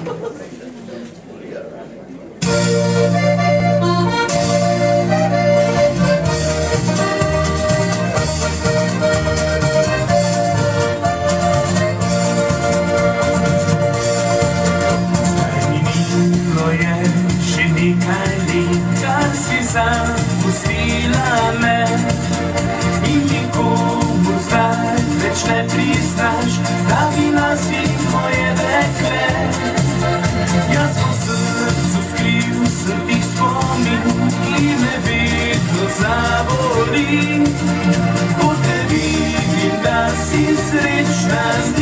Zapustila me i nikomu zdaj več ne priznaš, da bila si moje dekle. Jaz v srcu skril sem tih spomin, ki me vedno zaboli. Ko te vidim, da si srečna z njim,